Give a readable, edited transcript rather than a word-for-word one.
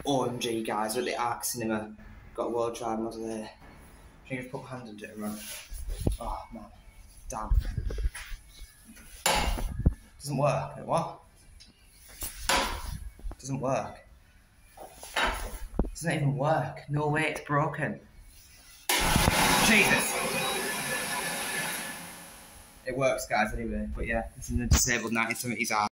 OMG guys, at the Arc Cinema, got a world drive model here. Can you just put my hand into it and run? Oh man, damn. Doesn't work. What? Doesn't work. Doesn't even work. No way, it's broken. Jesus! It works guys anyway, but yeah, it's in the disabled 1970s Arc.